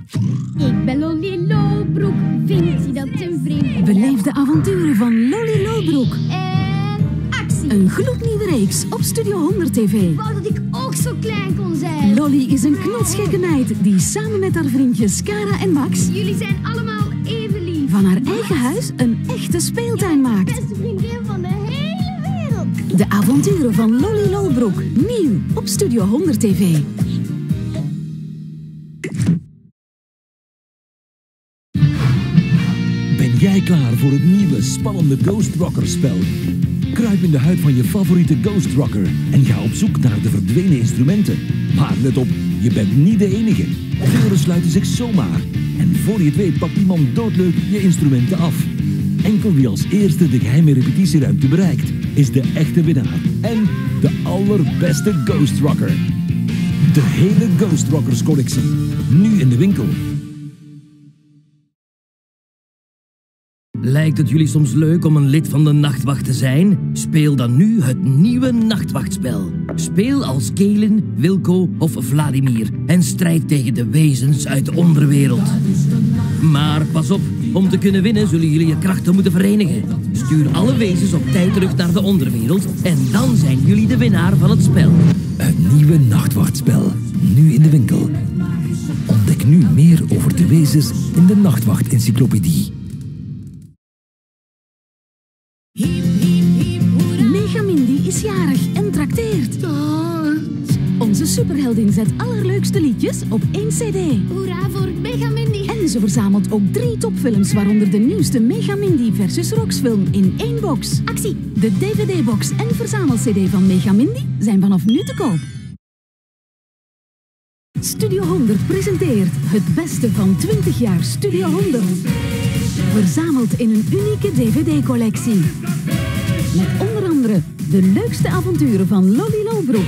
Ik ben Lolly Lolbroek, vindt hij dat een vriend? Beleef de avonturen van Lolly Lolbroek. En actie! Een gloednieuwe reeks op Studio 100 TV. Ik wou dat ik ook zo klein kon zijn. Lolly is een knotsgekke meid die samen met haar vriendjes Cara en Max Jullie zijn allemaal even lief. van haar eigen huis een echte speeltuin maakt. Beste vriendin van de hele wereld. De avonturen van Lolly Lolbroek, nieuw op Studio 100 TV. Ben jij klaar voor het nieuwe, spannende Ghost Rocker spel? Kruip in de huid van je favoriete Ghost Rocker en ga op zoek naar de verdwenen instrumenten. Maar let op, je bent niet de enige. Deuren sluiten zich zomaar. En voor je het weet pakt iemand doodleuk je instrumenten af. Enkel wie als eerste de geheime repetitieruimte bereikt, is de echte winnaar. En de allerbeste Ghost Rocker. De hele Ghost Rockers collectie. Nu in de winkel. Lijkt het jullie soms leuk om een lid van de Nachtwacht te zijn? Speel dan nu het nieuwe Nachtwachtspel. Speel als Kelen, Wilco of Vladimir en strijd tegen de wezens uit de onderwereld. Maar pas op, om te kunnen winnen zullen jullie je krachten moeten verenigen. Stuur alle wezens op tijd terug naar de onderwereld en dan zijn jullie de winnaar van het spel. Het nieuwe Nachtwachtspel. Nu in de winkel. Ontdek nu meer over de wezens in de Nachtwacht-encyclopedie. Megamindy is jarig en trakteert. Onze superheldin zet allerleukste liedjes op 1 cd. Hoera voor Megamindy. En ze verzamelt ook 3 topfilms, waaronder de nieuwste Megamindy versus Rox film in 1 box. Actie! De DVD-box en verzamel-cd van Megamindy zijn vanaf nu te koop. Studio 100 presenteert het beste van 20 jaar Studio 100. Verzameld in een unieke DVD-collectie. Met onder andere de leukste avonturen van Lolly Lolbroek.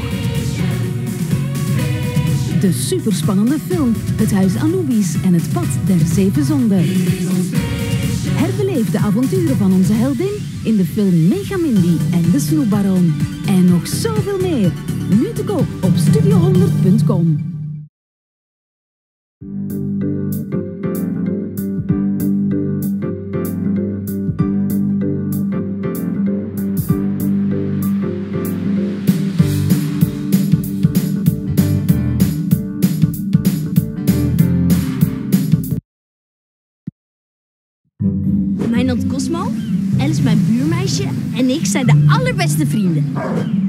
De superspannende film Het Huis Anubis en Het Pad der 7 Zonden. Herbeleef de avonturen van onze heldin in de film Megamindy en de Snoepbaron. En nog zoveel meer. Nu te koop op studio100.com. Mijn naam is Cosmo, Elle is mijn buurmeisje en ik zijn de allerbeste vrienden.